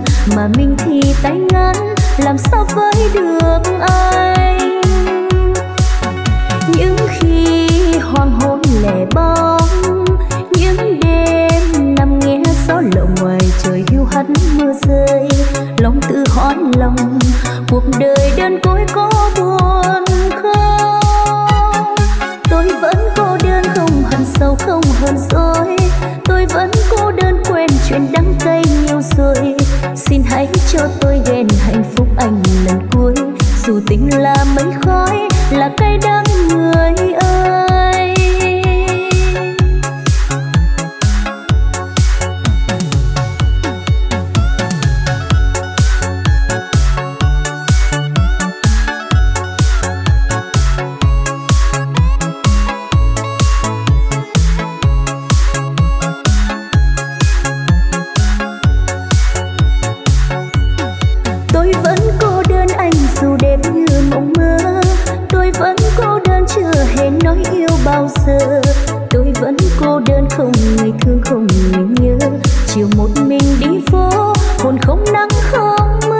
mà mình thì tay ngắn, làm sao với được anh. Những khi hoàng hôn lẻ bóng, những đêm nằm nghe gió lộng ngoài trời hiu hắt mưa rơi, lòng tự hỏi lòng cuộc đời đơn côi có buồn không. Tôi vẫn cô đơn không hận sâu không hờn dỗi, tôi vẫn cô đơn quên chuyện đắng cay nhiều rồi. Xin hãy cho tôi ghen hạnh phúc anh lần cuối, dù tình là mây khói là cay đắng người ơi. Tôi vẫn cô đơn anh dù đêm như mộng mơ, tôi vẫn cô đơn chưa hề nói yêu bao giờ. Tôi vẫn cô đơn không người thương không người nhớ, chiều một mình đi phố hồn không nắng không mưa.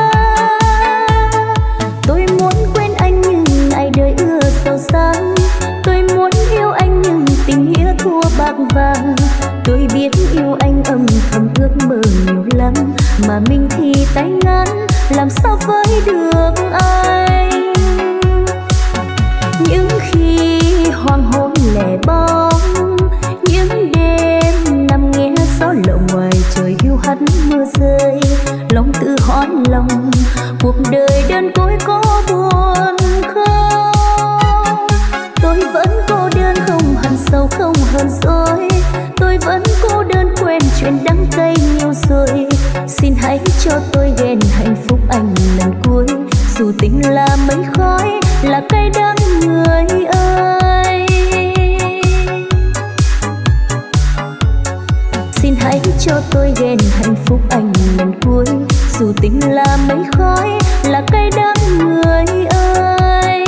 Tôi muốn quên anh nhưng ngày đời ưa sầu sáng, tôi muốn yêu anh nhưng tình nghĩa thua bạc vàng. Tôi biết yêu anh âm thầm ước mơ nhiều lắm, mà mình thì tay ngắn, làm sao với được anh. Những khi hoàng hôn lẻ bóng, những đêm nằm nghe gió lộng ngoài trời hiu hắt mưa rơi, lòng tự hỏi lòng cuộc đời đơn côi có buồn không. Tôi vẫn cô đơn không hằn sâu không hờn dỗi, tôi vẫn cô đơn quên chuyện đắng cay nhiều rồi. Xin hãy cho tôi ghen hạnh phúc anh lần cuối, dù tình là mây khói là cay đắng người ơi. Xin hãy cho tôi ghen hạnh phúc anh lần cuối, dù tình là mây khói là cay đắng người ơi.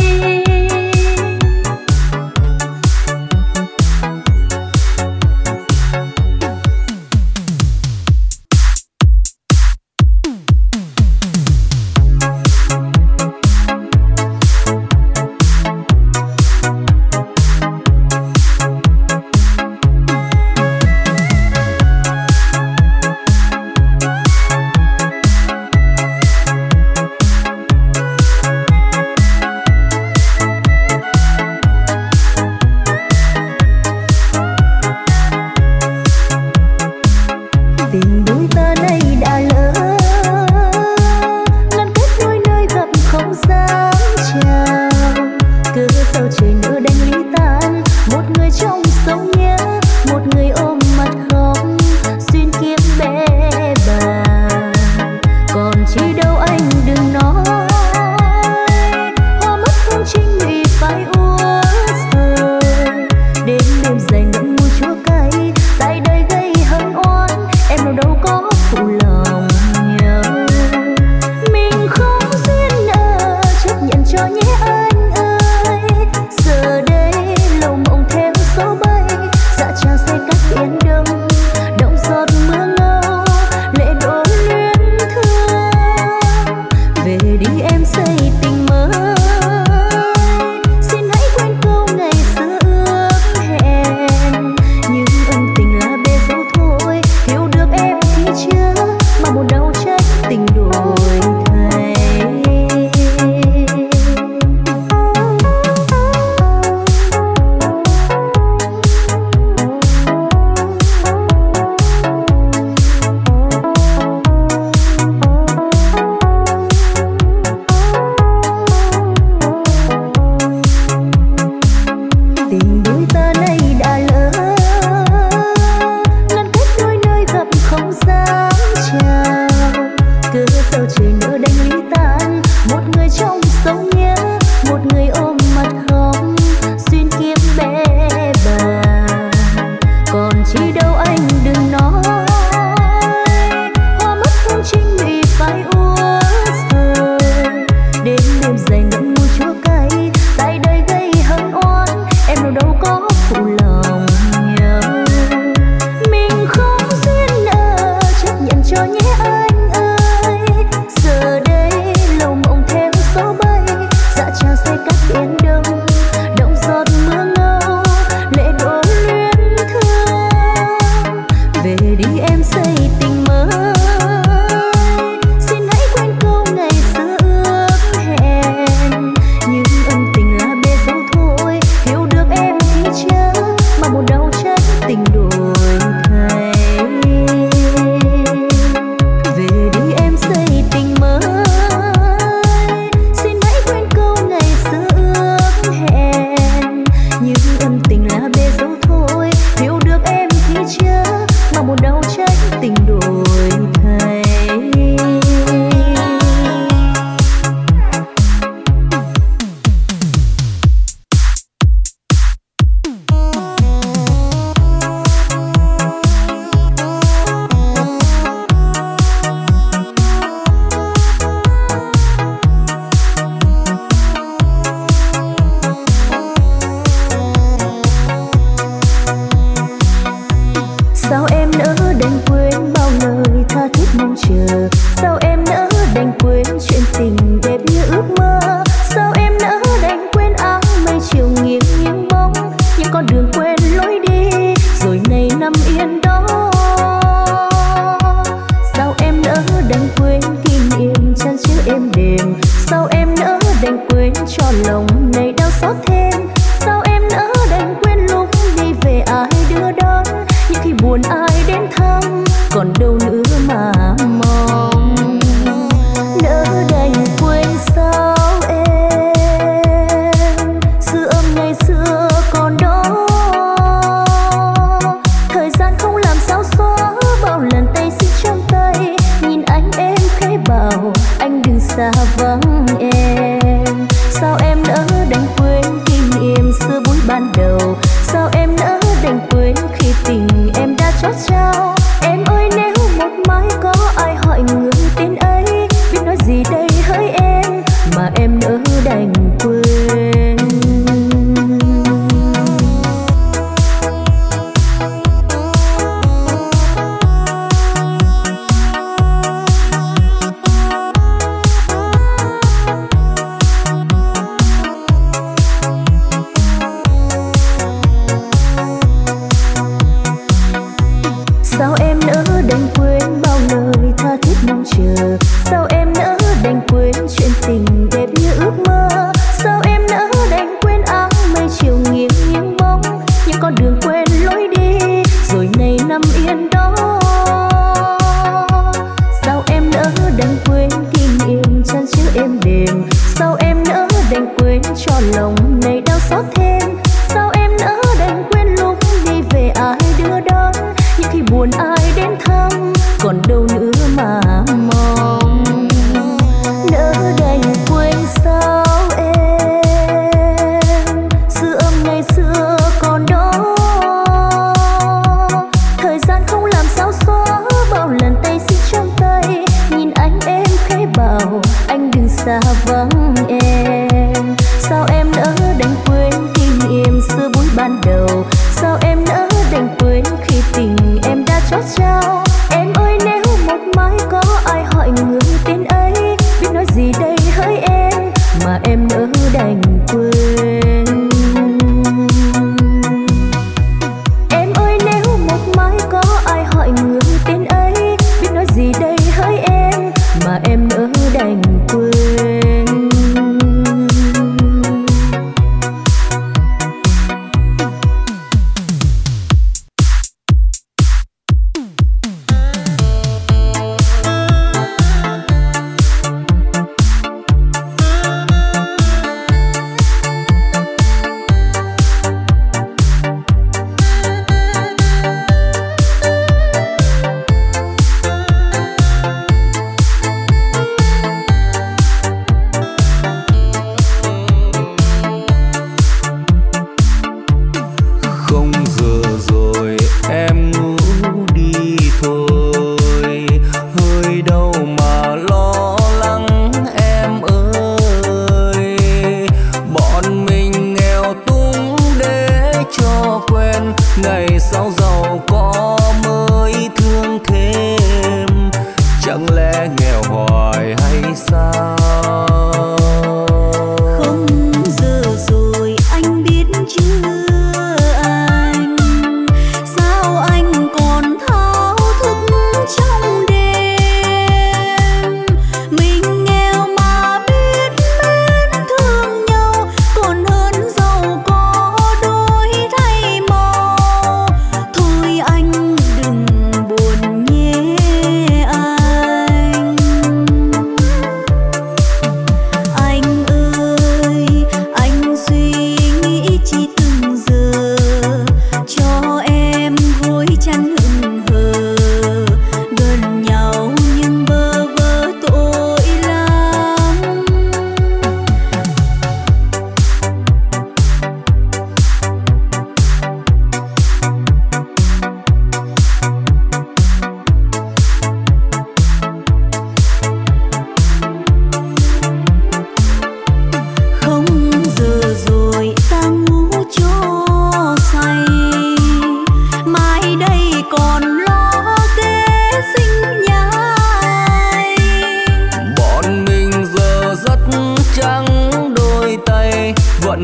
cho nhé anh ơi. chờ. Sao em nỡ đành quên chuyện tình đẹp như ước mơ? Sao em nỡ đành quên áng mây chiều nghiêng nghiêng bóng, những con đường quên lối đi rồi nay nằm yên đó. Sao em nỡ đành quên kỷ niệm chan chứa êm đềm? Sao em nỡ đành quên cho lòng này đau xót thêm? Sao em nỡ đành quên lúc đi về ai đưa đón, nhưng khi buồn ai đến thăm còn đâu nữa mà mong. Nỡ đành quên sao em, dư âm ngày xưa còn đó. Thời gian không làm sao xóa bao lần tay xích trong tay, nhìn anh em khẽ bảo anh đừng xa vắng em. Sao em nỡ đành quên kỷ niệm xưa buổi ban đầu? Sao em nỡ đành quên khi tình em đã chót trao? Em ơi nếu một mai có ai hỏi người tên ấy, biết nói gì đây hỡi em mà em nỡ đành quên. Sao em nỡ đành quên bao lời tha thiết mong chờ? Sao em nỡ đành quên chuyện tình đẹp như ước mơ? Sao em nỡ đành quên áng mây chiều nghiêng nghiêng bóng, những con đường quên lối đi rồi nay nằm yên đó. Sao em nỡ đành quên kỷ niệm chan chứa êm đềm? Sao em nỡ đành quên cho lòng này đau xót thêm? Sao em nỡ đành quên lúc đi về ai đưa đón, nhưng khi buồn ai đến thăm còn đâu nữa mà mong. Nỡ đành quên sao em, dư âm ngày xưa còn đó. Thời gian không làm sao xóa bao lần tay xích trong tay, nhìn anh em khẽ bảo anh đừng xa vắng em. Sao em nỡ đành quên kỷ niệm xưa buổi ban đầu? Sao em nỡ đành quên khi tình em đã chót trao? Em ơi nếu một mai có ai hỏi người tên ấy, biết nói gì đây hỡi em mà em nỡ đành quên. Em ơi nếu một mai có ai hỏi người tên ấy, biết nói gì đây hỡi em mà em nỡ đành quên.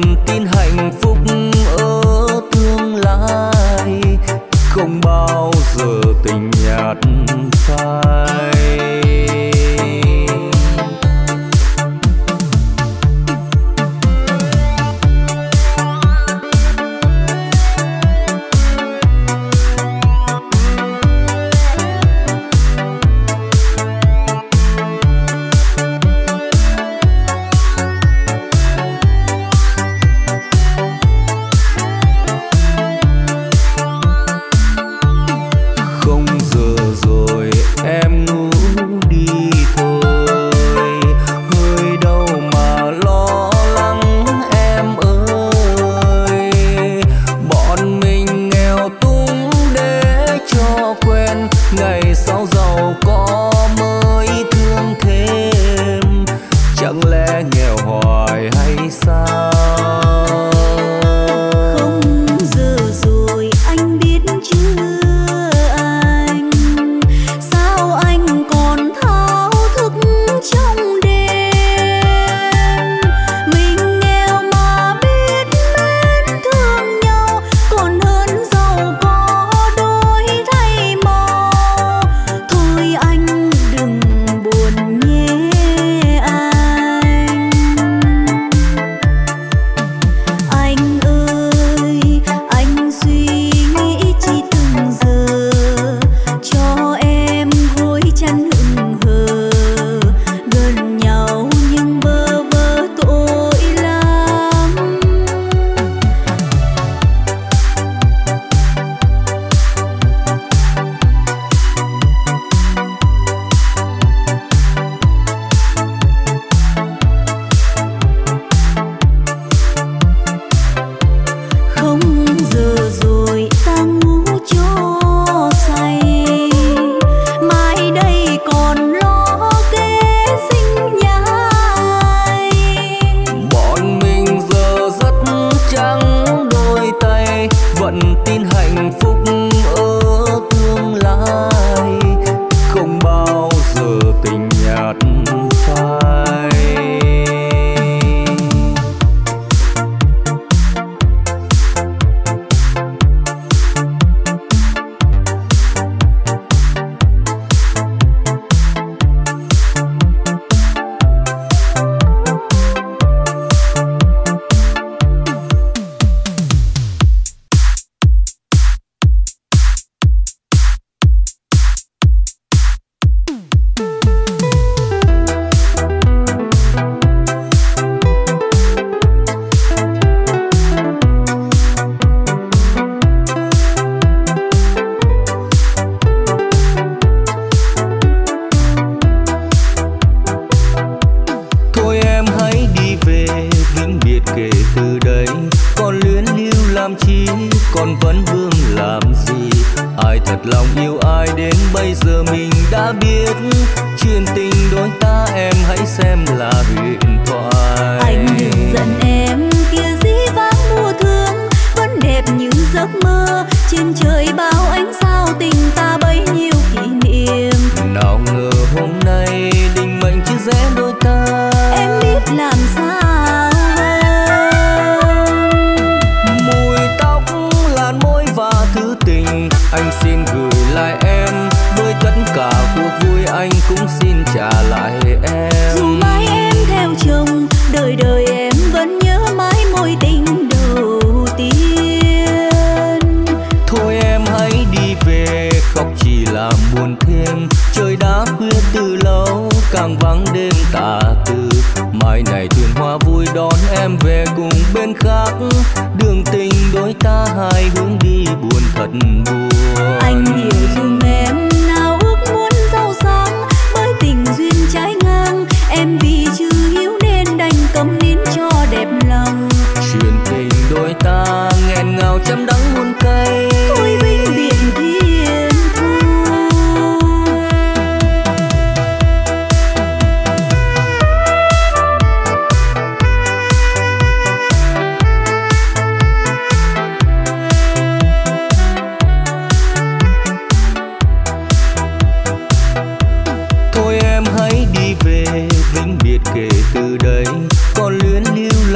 tin hạnh phúc ở tương lai, không bao giờ tình nhạt phai.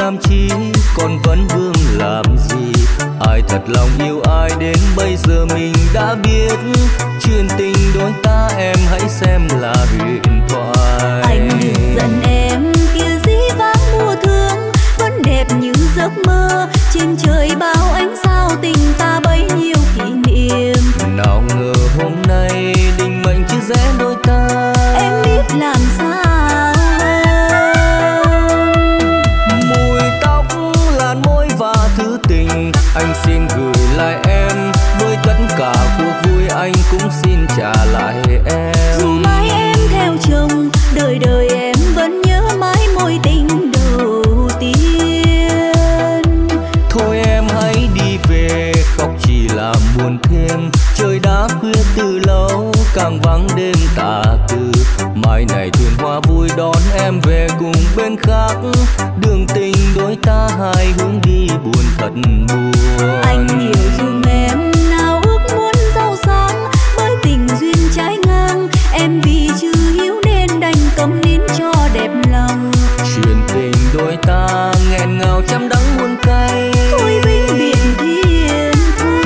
làm chi, còn vấn vương làm gì? Ai thật lòng yêu ai đến bây giờ mình đã biết. Chuyện tình đôi ta em hãy xem là huyền thoại. Anh đừng giận em kia dĩ vãng mùa thương vẫn đẹp như giấc mơ. Trên trời bao ánh sao tình ta bấy nhiêu kỷ niệm. Nào ngờ hôm nay định mệnh chia rẽ đôi ta. Em biết làm sao. Mùi tóc, làn môi và thứ tình anh xin gửi lại em. Với tất cả cuộc vui anh cũng xin trả lại em. Dù mai em theo chồng, đời đời em vẫn nhớ mãi mối tình đầu tiên. Thôi em hãy đi về, khóc chỉ làm buồn thêm. Trời đã khuya từ lâu, càng vắng đêm tà tư. Mai này thuyền hoa vui đón em về cùng bên khác. Đường tình đôi ta hai hướng đi buồn thật buồn. Anh hiểu dùm em nào ước muốn giàu sang, bởi tình duyên trái ngang. Em vì chưa hiểu nên đành câm nín cho đẹp lòng. Chuyện tình đôi ta nghẹn ngào trăm đắng muôn cay. Thôi vĩnh biệt thiên thu.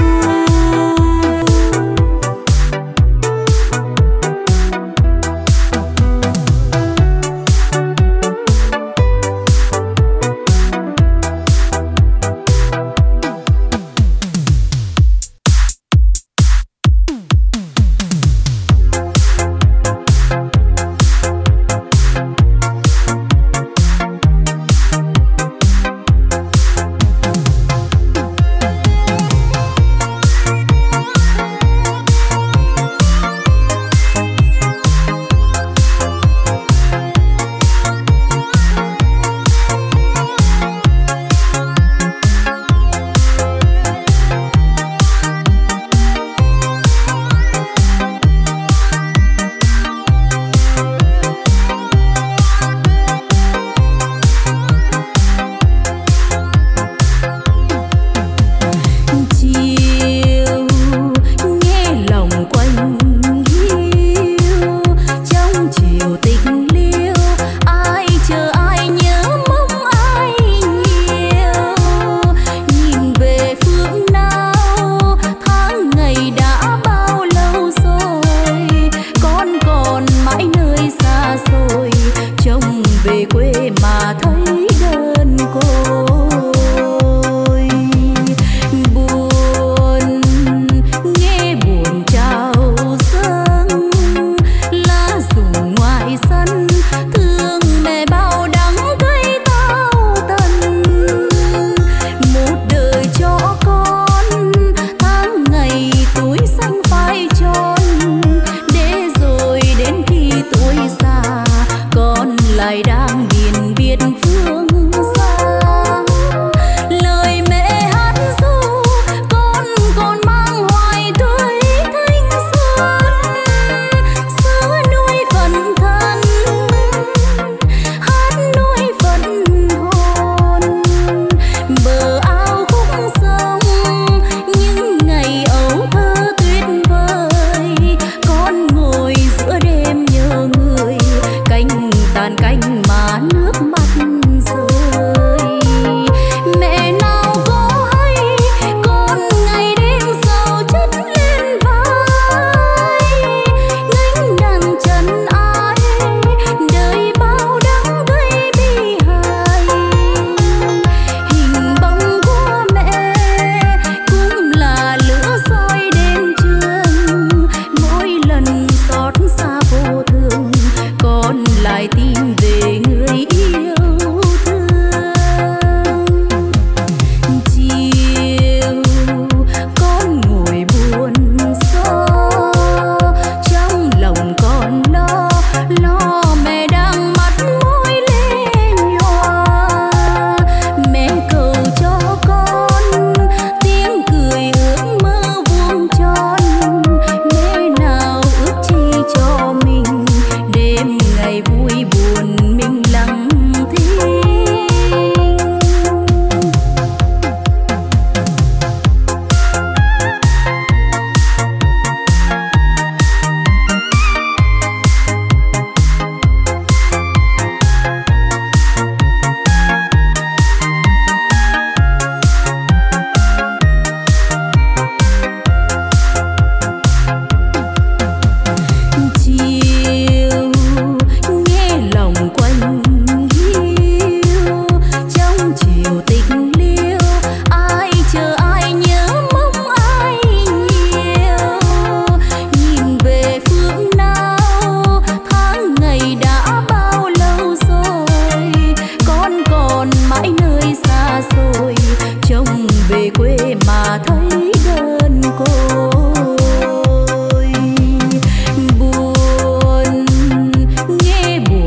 lại tìm về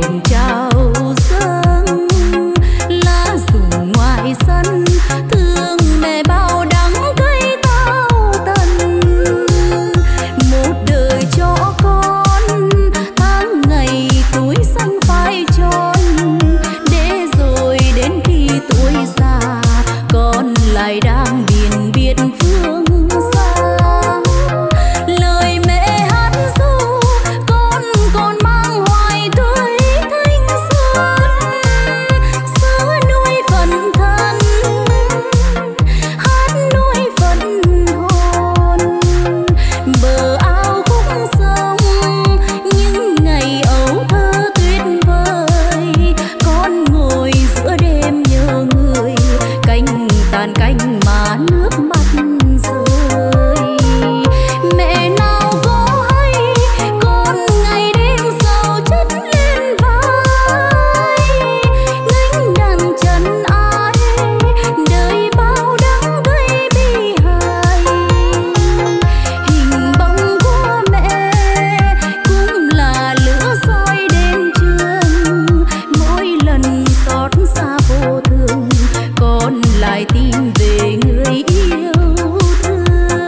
hồn trao dâng, lá rụng ngoài sân thương mẹ bao đắng cây tao tần. Một đời cho con tháng ngày tuổi xanh phai tròn, để rồi đến khi tuổi già con lại đang biển biệt phương xa. Lời mẹ hát ru con còn mang hoài tuổi thanh xuân, xưa nuôi phần thân hát nuôi phần hồn. Bờ ao khúc sông những ngày ấu thơ tuyệt vời, con ngồi giữa đêm nhớ người, cánh tàn cánh mà nước mắt rơi. Mẹ nào có hay con ngày đêm sầu chất lên vai, gánh đàn trần ai đời bao đắng gây bi hài. Hình bóng của mẹ cũng là lửa soi đêm trường, mỗi lần xót xa vô thường con lại tìm về người yêu thương.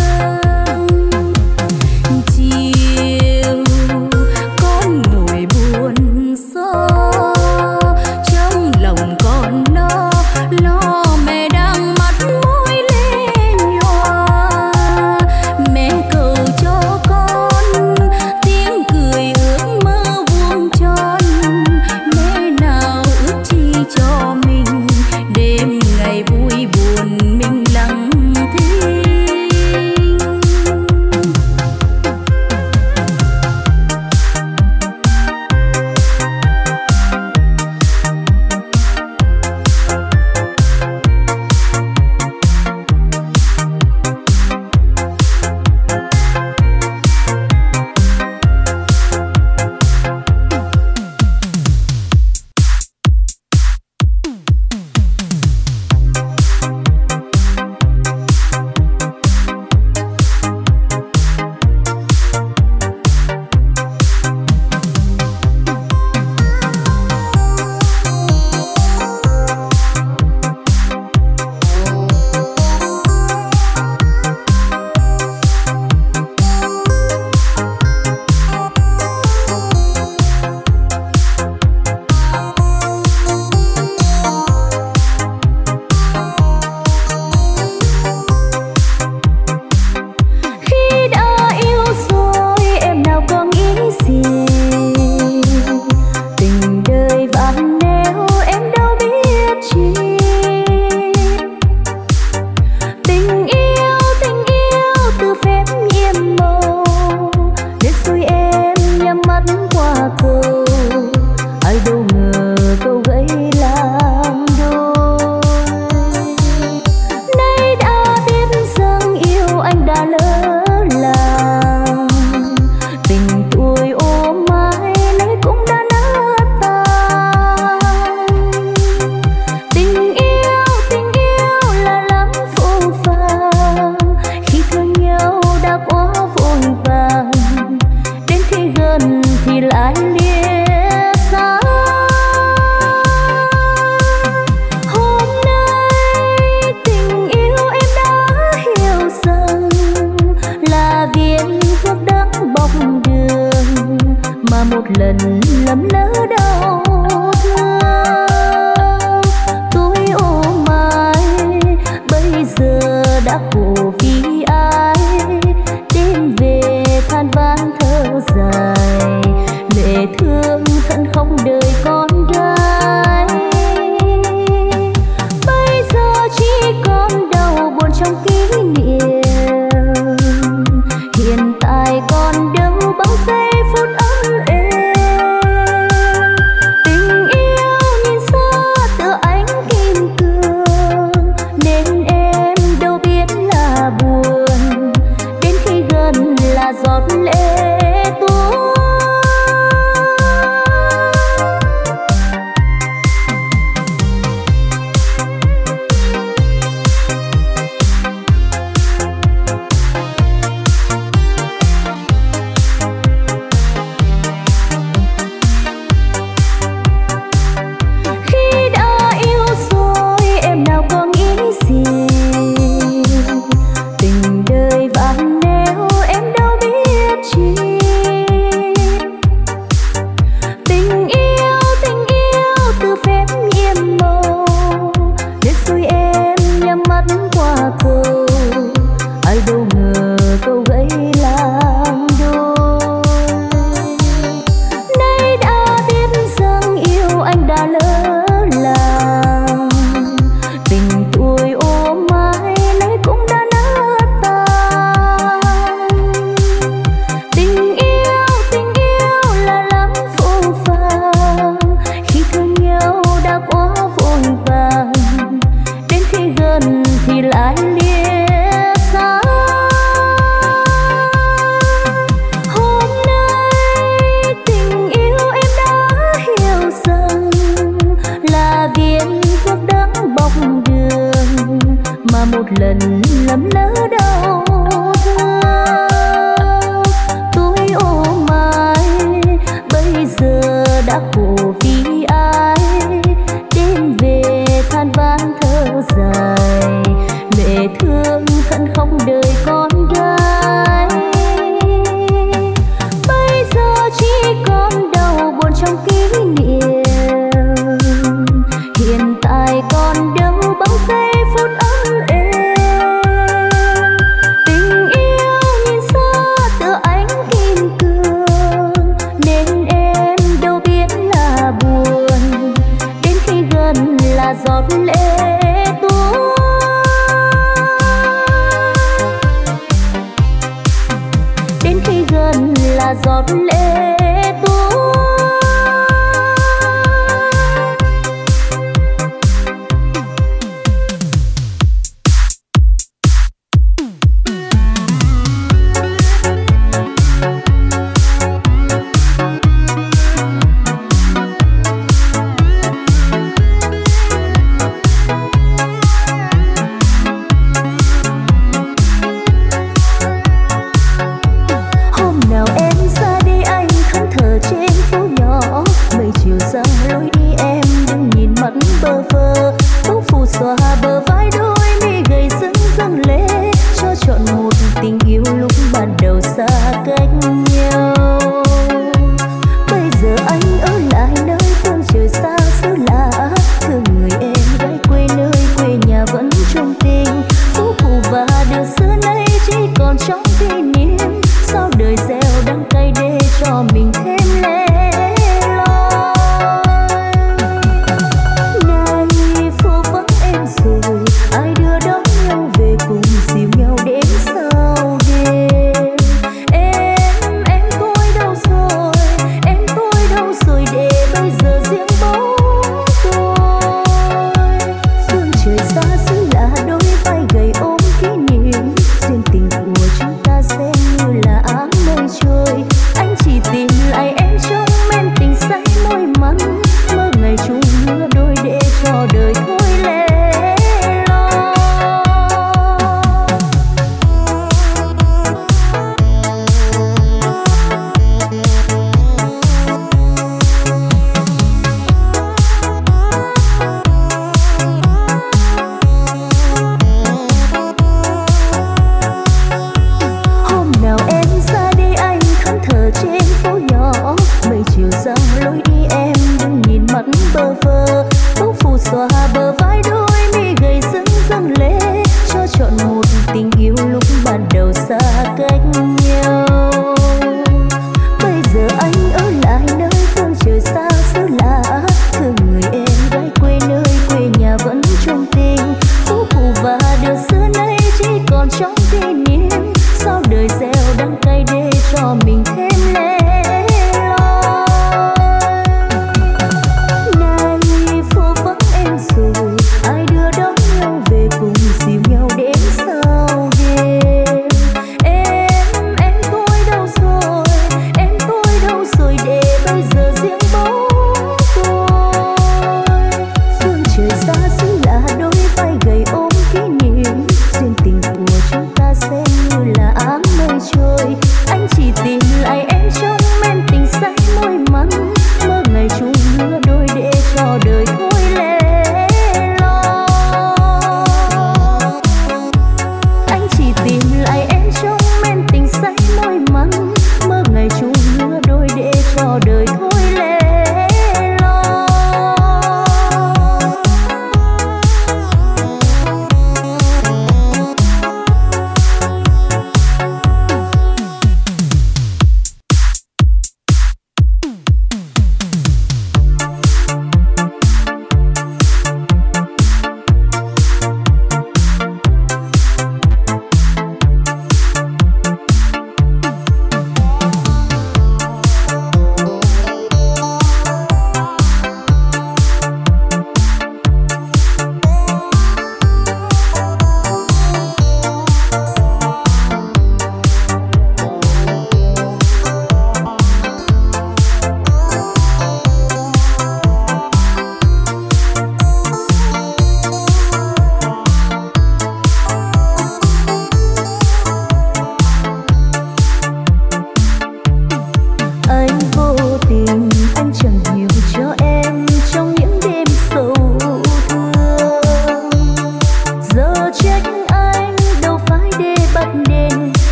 Chiều con ngồi buồn gió, trong lòng con lo mẹ đang mắt môi lên nhòa. Mẹ cầu cho con tiếng cười ước mơ vuông tròn, mẹ nào ước chi cho mình đêm ngày vui buồn mình lặng thinh. Khi đã yêu rồi em nào còn nghĩ gì, tình đời vạn nẻo em đâu biết chi. Tình yêu từ phép nhiệm màu, để rồi em nhắm mắt qua cầu, ai đâu ngờ câu gãy làm đôi. Nay đã biết rằng yêu anh đã lỡ làng, tình tuổi ôm mãi nay cũng đã nát tan. Tình yêu là lắm phũ phàng, khi thương nhau đã quá vội vàng, đến khi gần thì lại lìa xa. Hôm nay tình yêu em đã hiểu rằng là viên thuốc đắng bọc đường, mà một lần lầm lỡ đau thương. Tôi ôm ai bây giờ đã khổ vì ai, đêm về than vãn thở dài, lệ thương thân không đời con gái. Bây giờ chỉ còn đau buồn trong kỷ niệm, hiện tại còn đâu bao giây phút ấm êm. Tình yêu nhìn xa tựa ánh kim cương, nên em đâu biết là buồn, đến khi gần là giọt lệ tuôn. đã khổ vì ai, đêm về than vãn thở dài, mẹ thương khẩn không đời con gái. Bây giờ chỉ còn đau buồn trong kỷ niệm, hiện tại còn đâu bao giây phút ấm êm. Tình yêu nhìn xa tựa ánh kim cương, nên em đâu biết là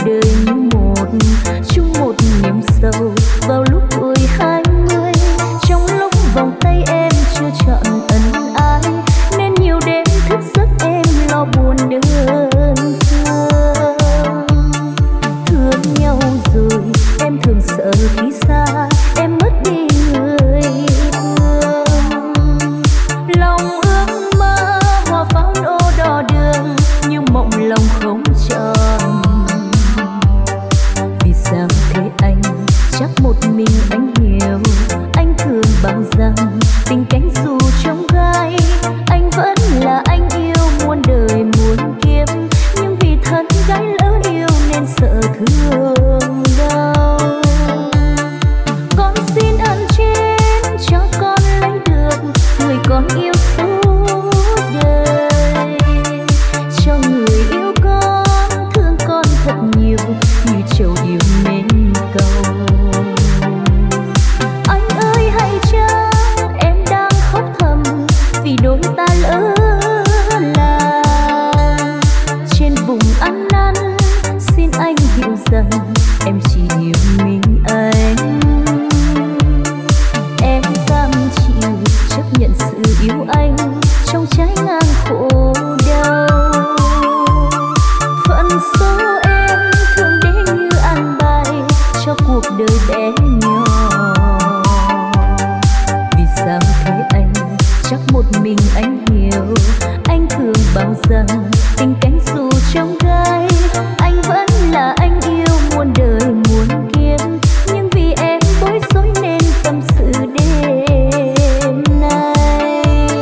đời như một, chung một niềm sâu vào lúc tuổi 20. Trong lúc vòng tay em chưa chọn ân ái, nên nhiều đêm thức giấc em lo buồn đơn phương. Thương nhau rồi em thường sợ khi xa em mất đi người thương. Lòng ước mơ hoa pháo nổ đỏ đường, nhưng mộng lòng không tròn. Vì sao thế anh, chắc một mình anh hiểu. Anh thường bảo rằng tình cánh dù trong gai, anh vẫn là anh yêu muôn đời muôn kiếp. Nhưng vì thân gái lỡ yêu nên sợ thương đau. Con xin ơn trên cho con lấy được người con yêu suốt đời. Cho người yêu con thương con thật nhiều như trầu điều mến cầu. Anh ơi hay chăng em đang khóc thầm vì đôi ta lỡ làng. Trên vùng ăn năn xin anh hiểu rằng em chỉ yêu mình anh. Em cam chịu chấp nhận sự yêu anh trong trái ngang khổ đau. Phận số em thường đến như ăn bài cho cuộc đời bé nhỏ. Vì sao thế anh, chắc một mình anh hiểu. Anh thường bảo rằng tình cánh dù trong gai, anh vẫn là anh yêu muôn đời muôn kiếp. Nhưng vì em bối rối nên tâm sự đêm nay.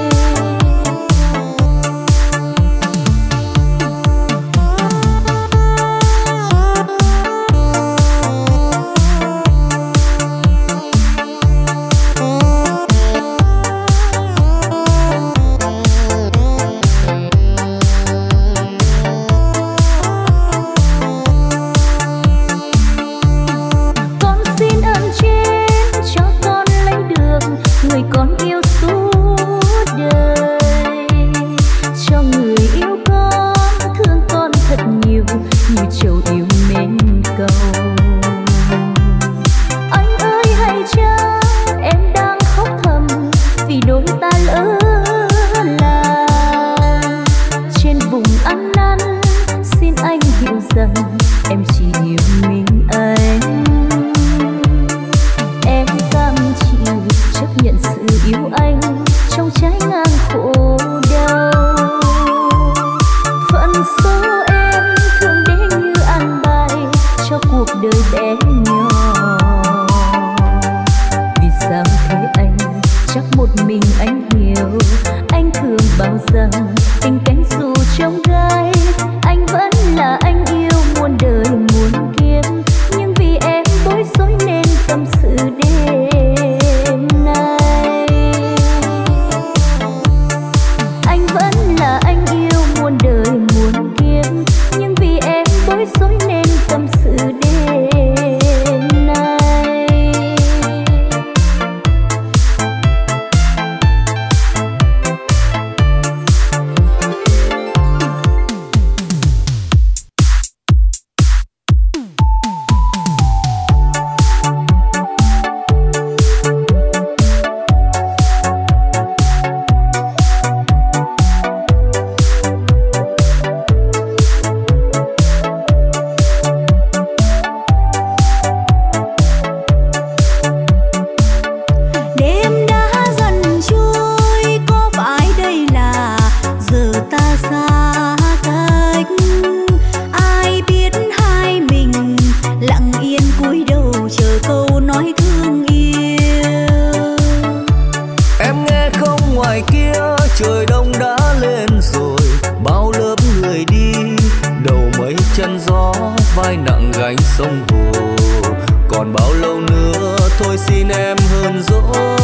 Con xin ơn trên cho con lấy được người con yêu suốt đời. Cho người yêu con thương con thật nhiều như trầu yêu mến cầu. Anh ơi hay chăng em đang khóc thầm vì đôi ta lỡ làng. Trên vùng ăn năn xin anh hiểu rằng em chỉ yêu mình anh. Em cam chịu chấp nhận sự yêu anh trong trái ngang khổ đau. Phận số em thường đến như ăn bài cho cuộc đời bé nhỏ. Vì sao thế anh, chắc một mình anh hiểu. Anh thường bảo rằng tình cánh dù trong gai, anh vẫn là anh yêu muôn đời muôn kiếp. Nhưng vì em bối rối nên tâm sự đêm nay. Anh vẫn là anh yêu muôn đời muôn kiếp. Nhưng vì em bối rối nên tâm sự đêm nay. Đêm đã dần trôi, có phải đây là giờ ta xa cách? Ai biết hai mình lặng yên cúi đầu chờ câu nói thương yêu. Em nghe không ngoài kia trời đông đã lên rồi. Bao lớp người đi đầu mấy chân gió, vai nặng gánh sông hồ. Còn bao lâu nữa thôi xin em hơn dỗi.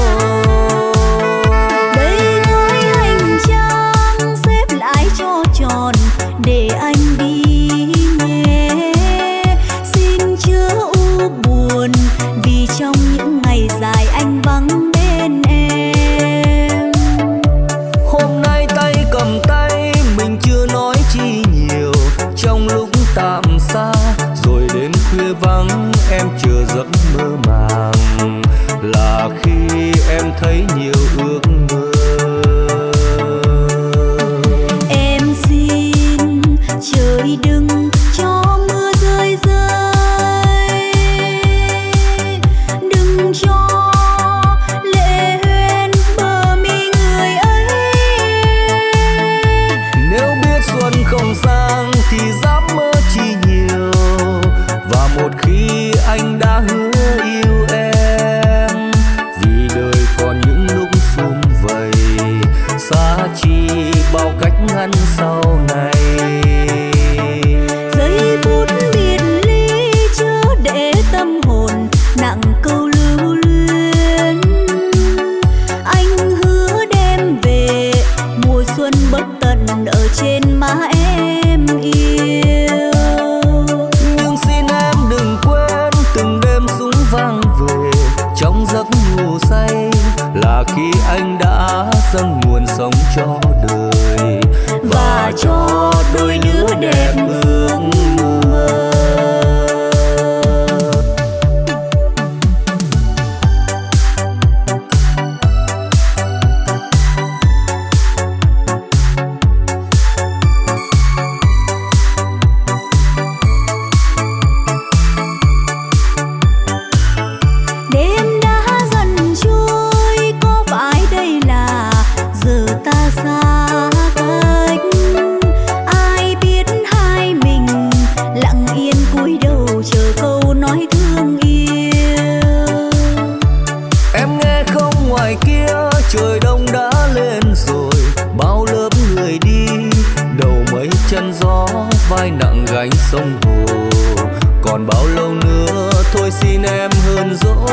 Đây gói hành trang xếp lại cho tròn để anh đi nhé. Xin chớ u buồn vì trong những ngày dài anh vắng bên em. Hôm nay tay cầm tay mình chưa nói chi nhiều. Trong lúc tạm xa rồi đêm khuya vắng em chờ giấc mơ màng, là khi em thấy nhiều ước mơ. Em xin trời đừng cho mưa rơi rơi, đừng cho lệ huyên bờ mi người ấy. Nếu biết xuân không sang thì dám mơ chi nhiều, và một khi anh đã hứa yêu em, vì đời còn những lúc sum vầy, xa chi bao cách ngăn sau này. Giây phút biệt ly chớ để tâm hồn nặng câu lưu luyến, anh hứa đem về mùa xuân bất tận ở trên má em yêu. Nhưng xin em đừng quên từng đêm súng vang về trong giấc ngủ say, là khi anh đã dâng nguồn sống cho đời và cho đôi đứa đẹp ước mơ. Đêm đã dần trôi, có phải đây là giờ ta xa cách? Ai biết hai mình lặng yên cúi đầu chờ câu nói thương yêu. em nghe không ngoài kia trời đông đã lên rồi, bao lớp người đi đầu mấy chân gió, vai nặng gánh sông hồ, còn bao lâu nữa thôi xin em hơn dỗi.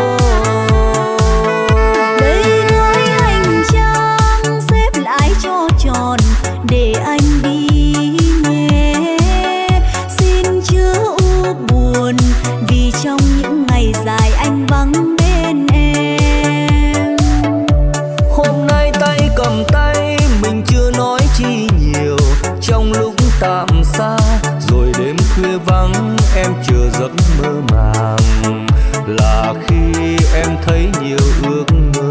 Đây gói hành trang xếp lại cho tròn để anh đi nhé. Xin chớ u buồn vì trong những ngày dài anh vắng bên em. Hôm nay tay cầm tay mình chưa nói chi nhiều, trong lúc tạm xa rồi đêm khuya vắng em chờ giấc mơ màng, là khi em thấy nhiều ước mơ.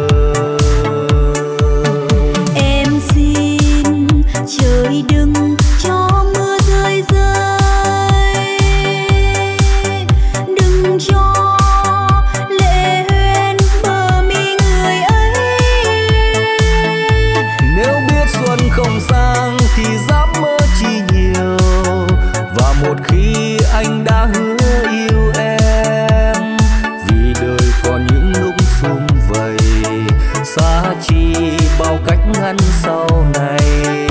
Em xin trời đừng cho mưa rơi rơi, đừng cho lệ huyên bờ mi người ấy. Nếu biết xuân không sang thì dám mơ chi nhiều, và một khi anh đã hứa yêu em, vì đời còn những lúc sum vầy, xa chi bao cách ngăn sau này.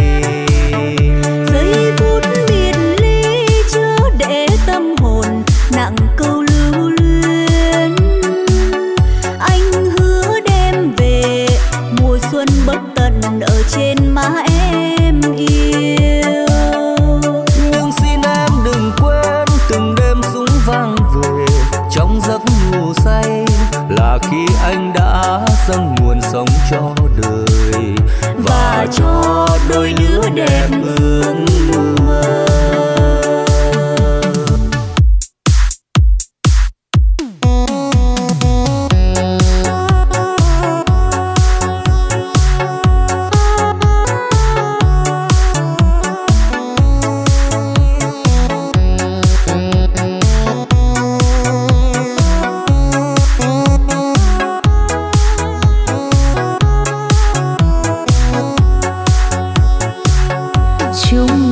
Giây phút biệt ly chớ để tâm hồn nặng câu lưu luyến, anh hứa đem về mùa xuân bất tận ở trên má em yêu. Nhưng xin em đừng quên từng đêm súng vang về trong giấc ngủ say, là khi anh đã dâng nguồn sống cho đời Và cho đôi đứa đẹp ước mơ. Chúng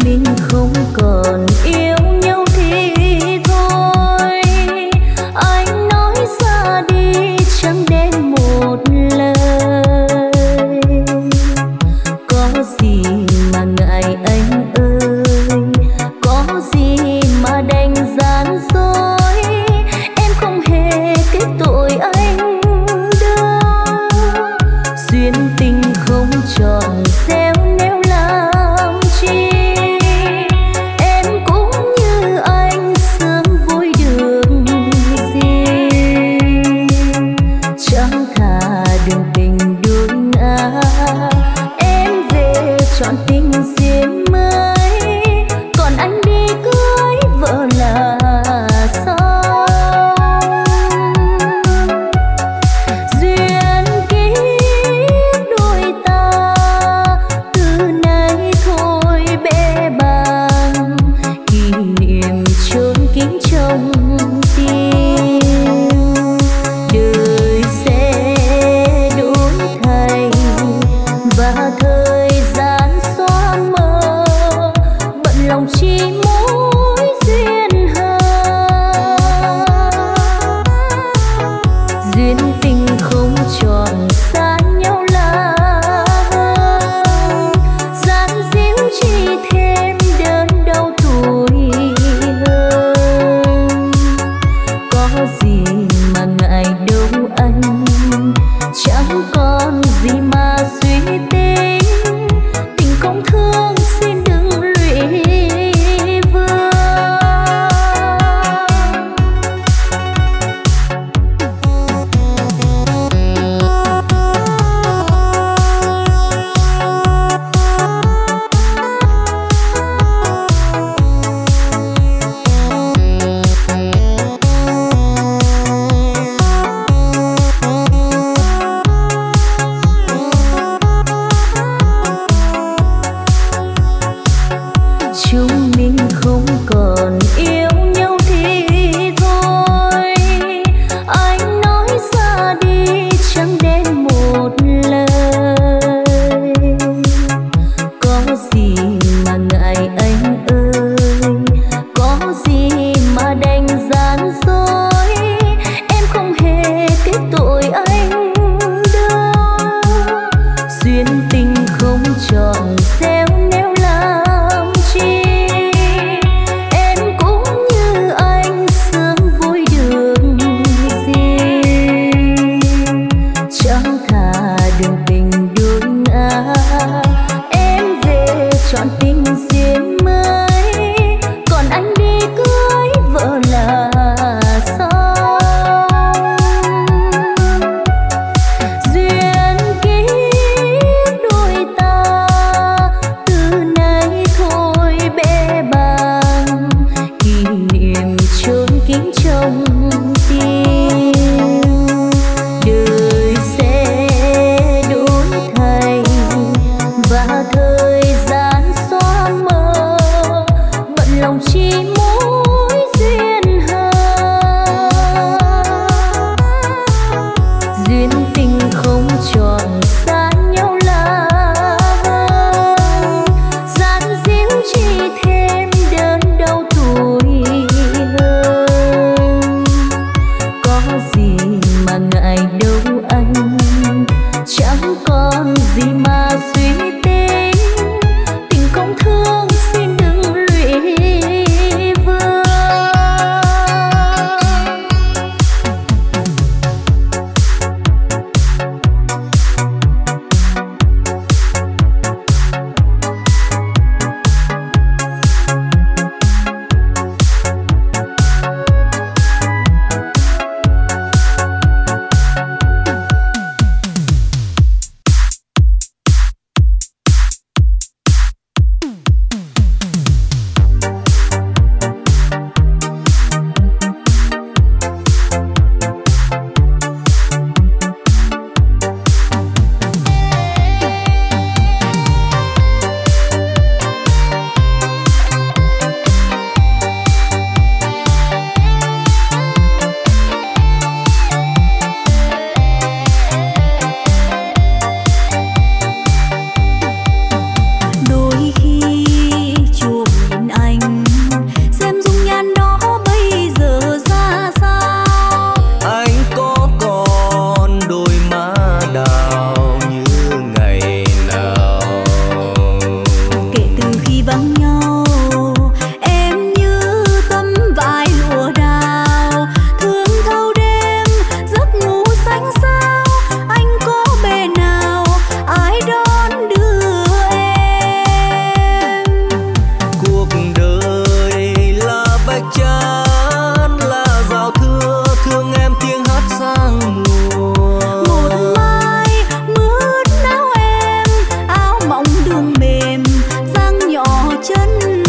tiếng trong tim. Đời sẽ đổi thay và thời gian xóa mờ, bận lòng chi mối duyên hờ. Duyên tình không tròn xa nhau là gian díu chỉ thêm đớn đau tuổi hơn. Có gì mà ngại đâu anh, chẳng còn gì mà suy tính. Tình không thương xin đừng lụy vương. Đôi khi chụp nhìn anh, xem dung nhan đó bây giờ ra sao. Anh có còn đôi má đào như ngày nào? Kể từ khi vắng nhau, em như tấm vải lụa đào, thương thâu đêm giấc ngủ xanh xao. Anh có bề nào ai đón đưa em? Cuộc đời là vạch trán, là rào thưa thương em tiếng hát sang mùa. Một mai mưa ướt áo em, áo mỏng đường mềm dang nhỏ chân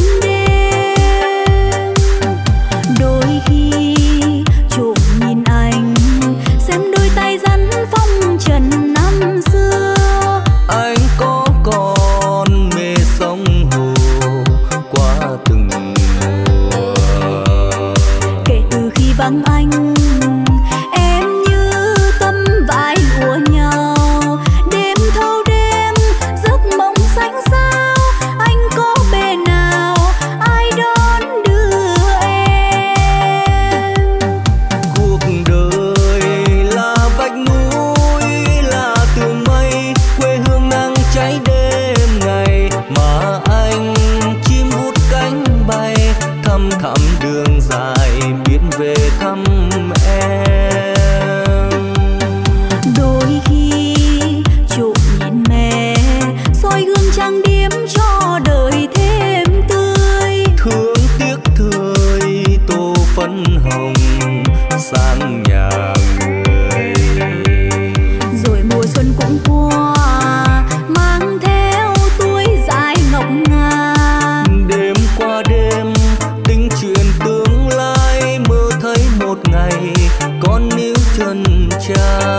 đêm. Đôi khi trộm nhìn anh, xem đôi tay rắn phong trần năm xưa. Anh có còn mê sông hồ qua từng mùa. Kể từ khi vắng anh, em như tấm vải lụa nhau, đêm thâu đêm giấc mộng xanh xao. Anh có bề nào ai đón đưa em? Cuộc đời là vách núi, là tường mây, quê hương nắng cháy đêm ngày. Mà anh chim vút cánh bay, thăm thẳm đường dài biết về thăm em. Đôi khi trộm nhìn mẹ, soi gương trang điểm cho đời thêm tươi. Thương tiếc thời tô phấn hồng sang nhà người. Rồi mùa xuân cũng qua, mang theo túi dài ngọc ngà. Đêm qua đêm tính chuyện tương lai, mơ thấy một ngày con níu chân cha.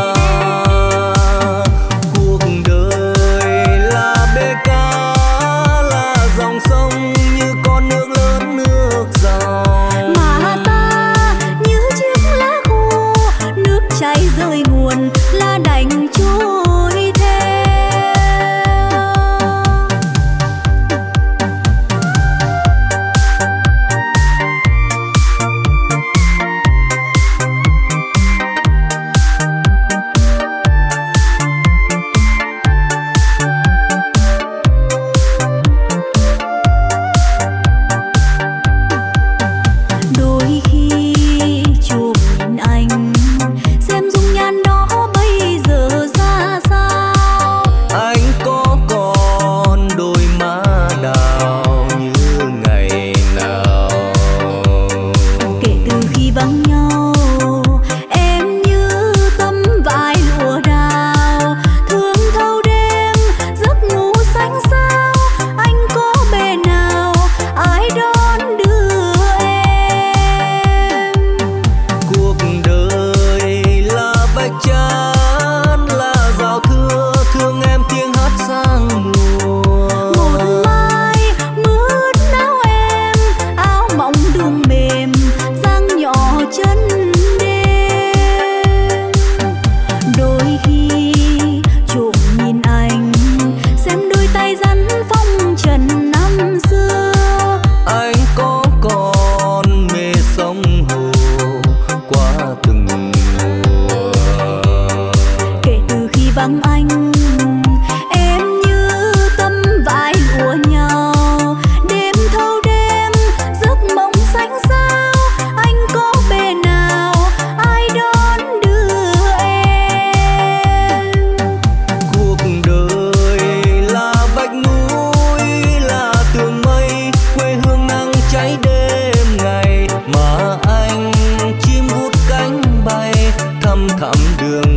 Cuộc đời là bể cá, là dòng sông như con nước lớn nước dòng. Mà ta như chiếc lá khô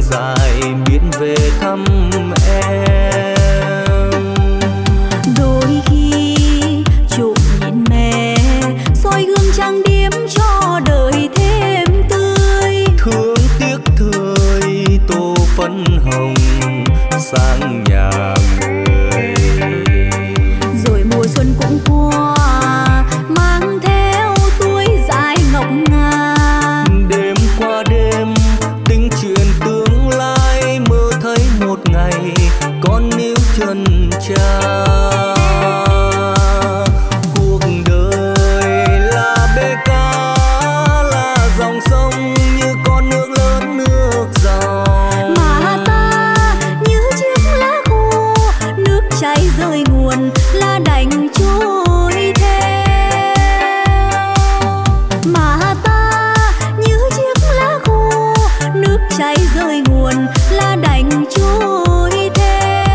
dài biết về thăm em. Đôi khi trộm nhìn mẹ soi gương trang điểm cho đời thêm tươi. Thương tiếc thời tô phấn hồng sang nhà người. Rồi mùa xuân cũng qua mang theo tuổi dài ngọc ngà. Đêm qua đêm tính chuyện tương lai, mơ thấy một ngày con níu chân cha. Cuộc đời là bể cá, là dòng sông như con nước lớn nước dòng. Mà ta như chiếc lá khô, nước chảy rơi nguồn là đành trôi theo. Mà ta như chiếc lá khô, nước chảy rơi nguồn là đành trôi theo.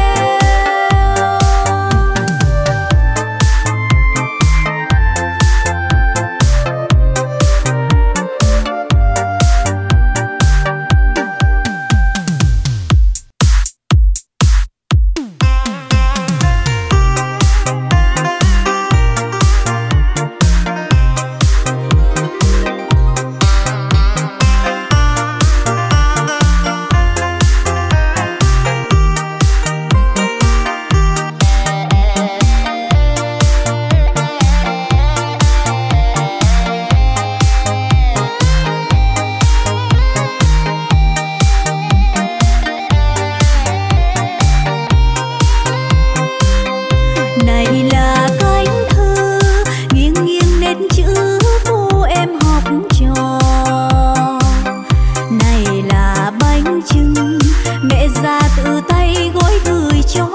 Này là cánh thơ nghiêng nghiêng nét chữ cô em học trò. Này là bánh chưng mẹ già tự tay gói gửi cho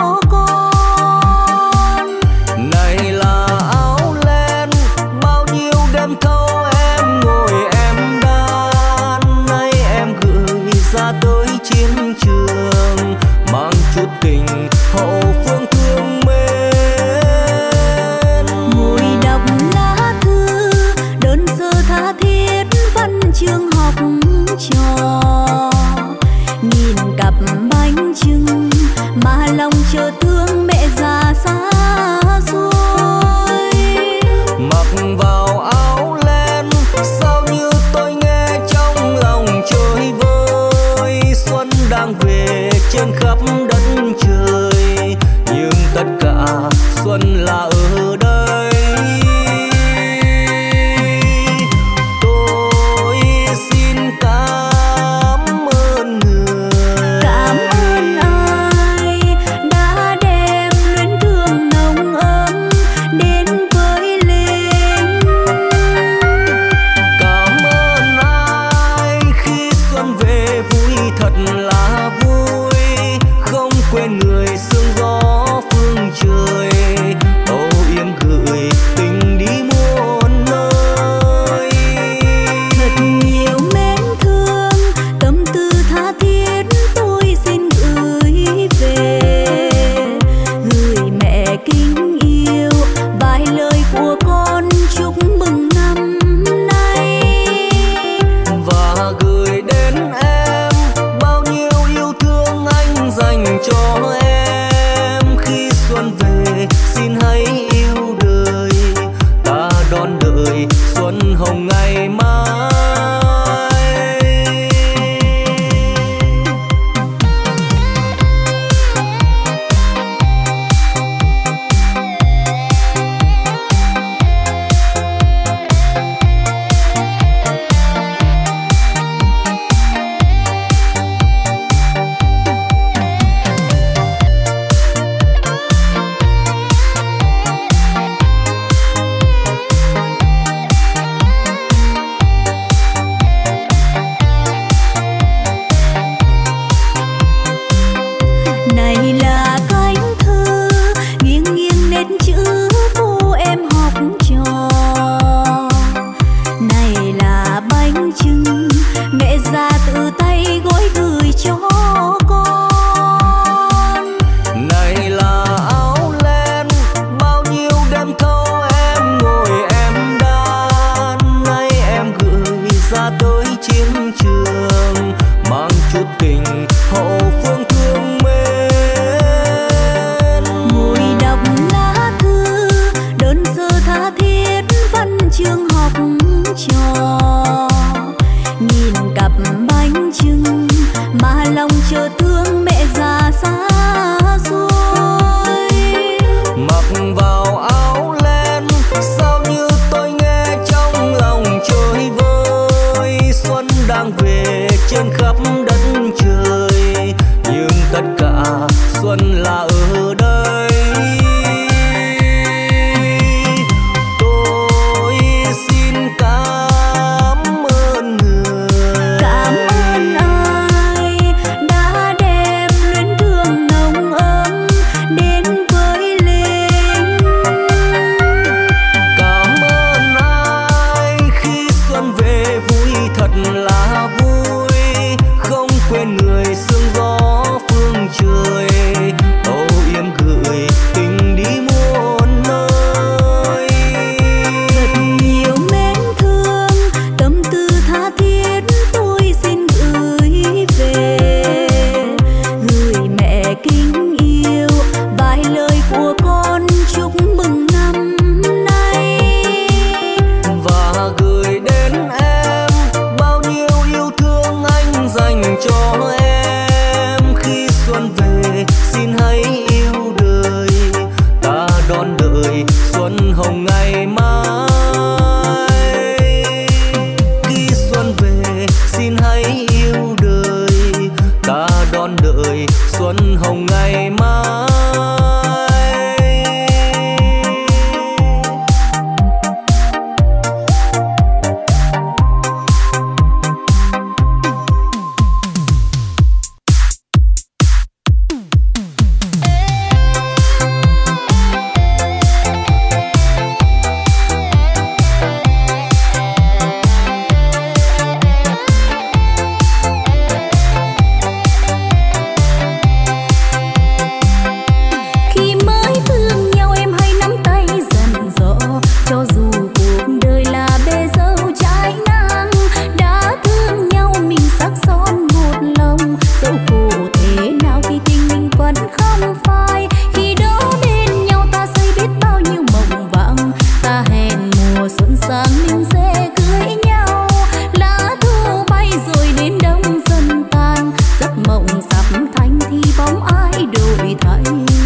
con. Này là áo len bao nhiêu đêm thâu em ngồi em đan. Nay em gửi ra tới chiến trường, mang chút tình hậu phương thương mến. Ngồi đọc lá thư đơn sơ tha thiết văn chương học trò. Nhìn cặp bánh chưng mà lòng chờ thương mẹ già xa xôi. Mặc vào áo len sao như tôi nghe trong lòng chơi vơi. Xuân đang về trên khắp đất trời, nhưng tất cả xuân là ở đây. Tôi xin cảm ơn người, Cảm ơn ai đã đem luyến thương nồng ấm đến với linh. cảm ơn ai khi xuân về vui thật là vui. Không quên người sương gió phương trời, âu yếm gửi tình đi muôn nơi. Thật nhiều mến thương tâm tư tha thiết tôi xin gửi về. Gửi mẹ kính yêu vài lời của con chúc mừng năm nay. Và gửi đến em bao nhiêu yêu thương anh dành cho em. Khi xuân về xin hãy yêu đời, ta đón đợi xuân hồng ngày mai. chút tình hậu phương thương mến. Ngồi đọc lá thư đơn sơ tha thiết văn chương học trò, nhìn cặp bánh trưng mà lòng chờ thương mẹ già xa xôi. Mặc vào áo len sao như tôi nghe trong lòng trôi vơi, xuân đang về trên khắp đất trời, nhưng tất cả xuân là ở đây. Tôi xin cảm ơn người, Cảm ơn ai đã đem luyến thương nồng ấm đến với Linh. cảm ơn ai khi xuân về vui thật là vui, không quên người sương gió phương trời, âu yếm gửi tình đi muôn nơi. Thật nhiều mến thương tâm tư tha thiết tôi xin gửi về, gửi mẹ kính yêu vài lời của con chúc mừng năm nay. Và gửi đến em bao nhiêu yêu thương anh dành cho em, khi xuân về xin hãy yêu đời, ta đón đợi xuân hồng ngày mai. Khi xuân về xin hãy yêu đời, ta đón đợi xuân hồng ngày mai. Khi mới thương nhau em hay nắm tay dần dò, cho dù cuộc đời là bề dâu trái ngang. Đã thương nhau mình sắc son một lòng, dẫu khổ thế nào thì tình mình vẫn không phai. Khi đó bên nhau ta xây biết bao nhiêu mộng vàng, ta hẹn mùa xuân sang mình sẽ cưới nhau. Lá thu bay rồi đến đông dần tan, giấc mộng sắp thành thì bóng ai đổi thay.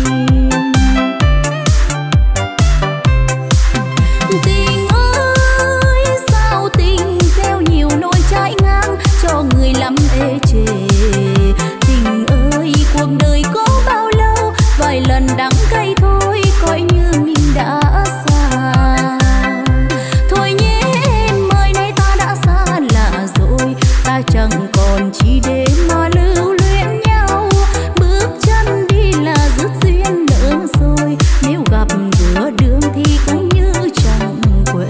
Tình ơi sao tình gieo nhiều nỗi trái ngang cho người lắm ê chề. Tình ơi cuộc đời có bao lâu, vài lần đắng cay thôi coi như mình đã xa. Thôi nhé em ơi nay ta đã xa lạ rồi, ta chẳng còn chi để mà lưu luyến nhau. Bước chân đi là dứt duyên nợ rồi, nếu gặp giữa đường thì cũng như chẳng quên.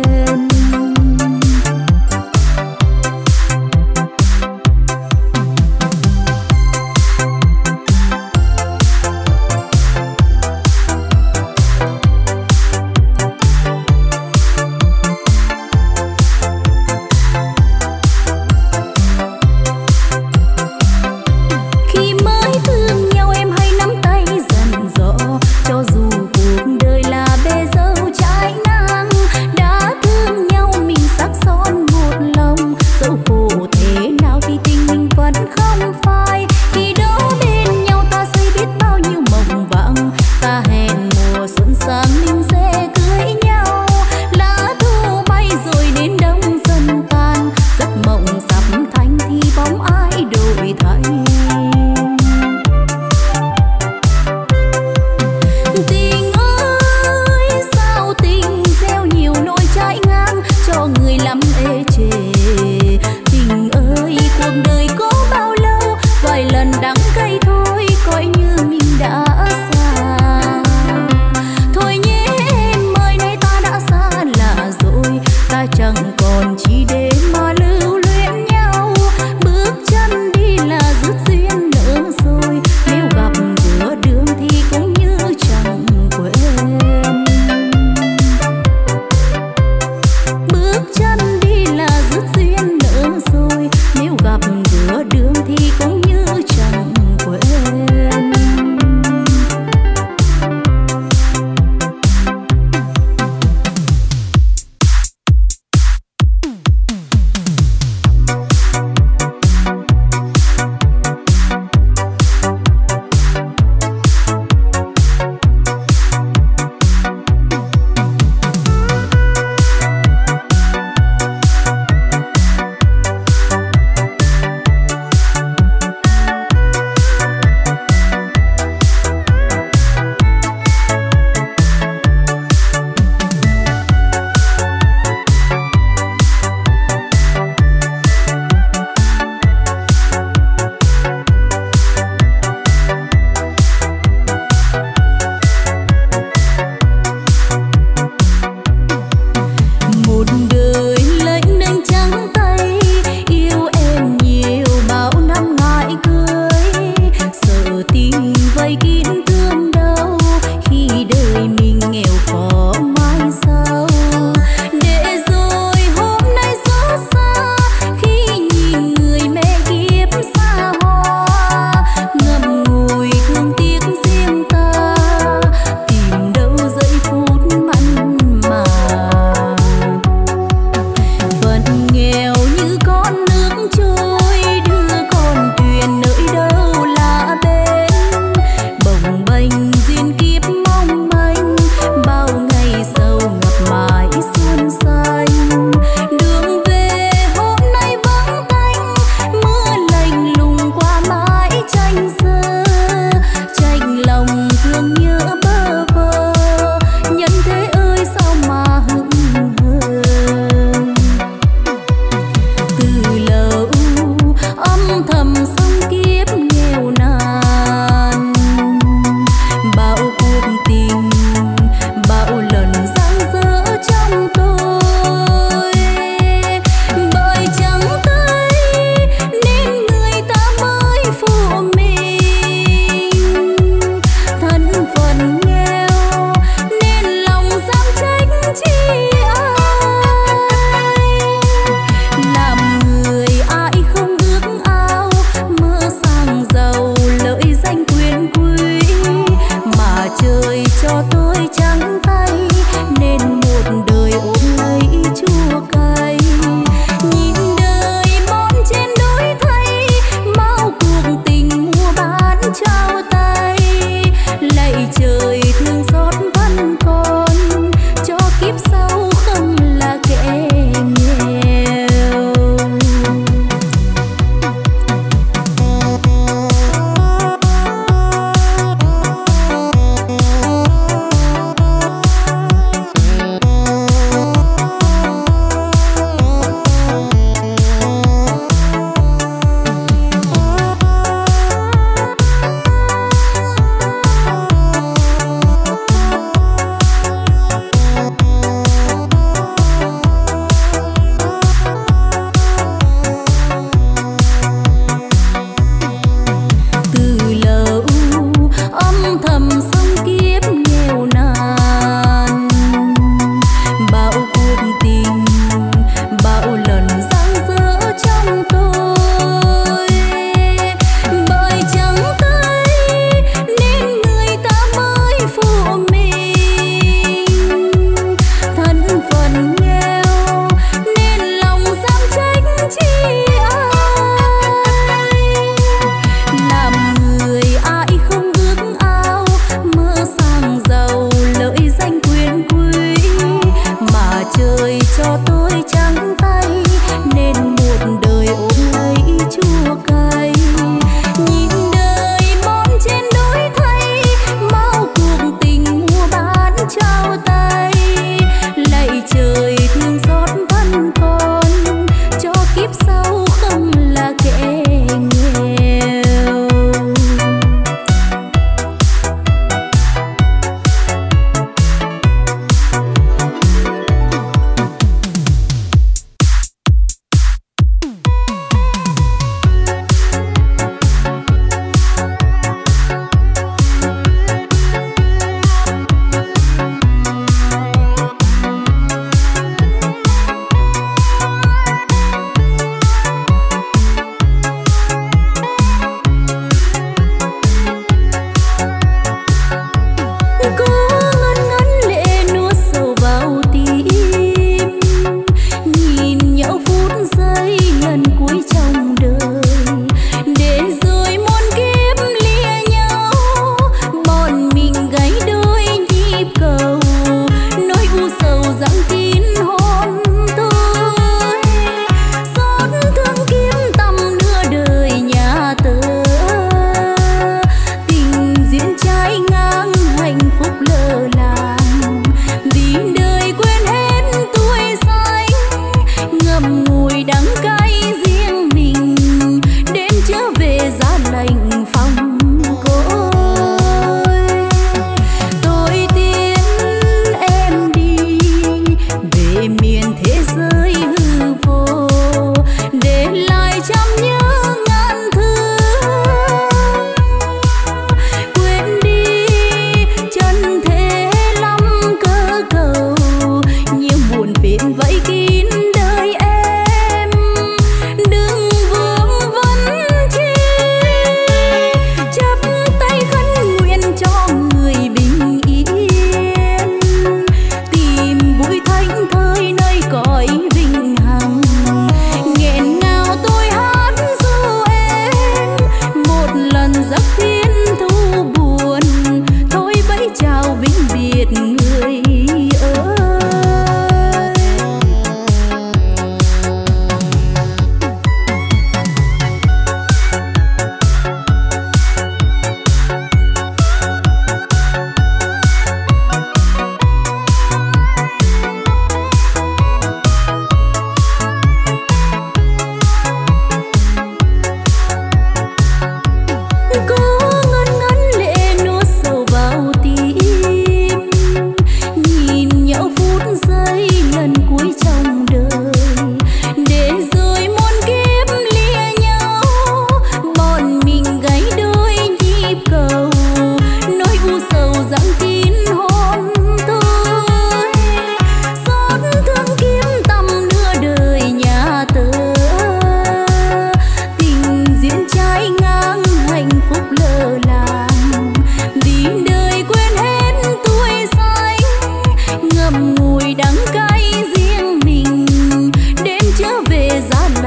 Khi mới thương nhau em hay nắm tay dần dò, cho dù cuộc đời là bề dâu trái ngang. Đã thương nhau mình sắc son một lòng, dẫu khổ thế nào thì tình mình vẫn không phai. Khi đó bên nhau ta xây biết bao nhiêu mộng vàng, ta hẹn mùa xuân sang mình sẽ cưới nhau. Lá thu bay rồi đến đông dần tan, giấc mộng sắp thành thì bóng ai đổi thay. Tình ơi sao tình gieo nhiều nỗi trái ngang cho người lắm ê chề.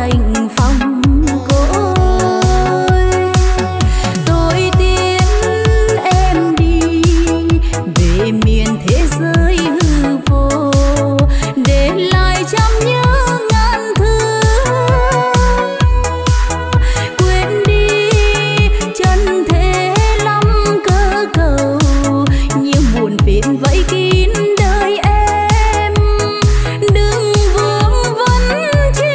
thành phong cối. Tôi tiến em đi về miền thế giới hư vô, để lại trăm nhớ ngàn thương. Quên đi chân thế lắm cơ cầu, nhiều buồn phiền vẫy kín đời em. Đừng vương vấn chi,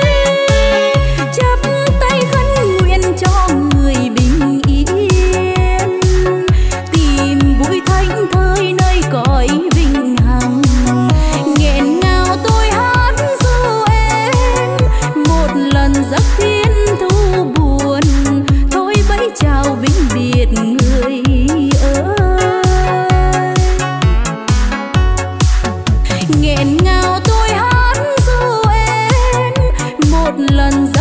chắp tay khấn nguyện cho người bình yên, tìm vui thanh thơi nơi cõi vĩnh hằng. Nghẹn ngào tôi hát ru em một lần giấc thiên thu buồn, thôi bấy chào vĩnh biệt người ơi. Nghẹn ngào tôi hát ru em một lần